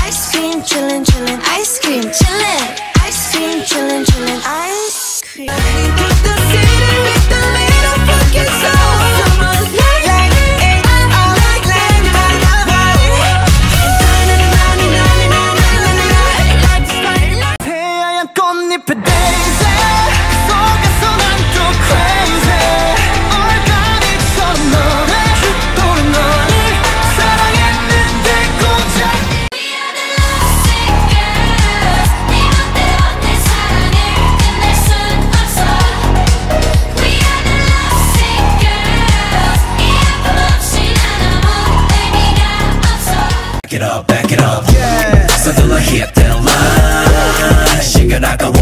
Ice cream, chillin', chillin', ice cream, chillin', ice cream, chillin', chillin', ice cream. Put the city with the little fucking soul. Someone's like it, 태양 꽃잎의 daisy 속에서 난 또 crazy 얼간이처럼 너를 죽도록 너를 사랑했는데 고작 We are the lovesick girls 네 멋대로 내 사랑을 끝낼 순 없어 We are the lovesick girls 이 아픔 없이 난 아무 의미가 없어 Back it up, yeah. 서둘러 hit that line 시간 아까워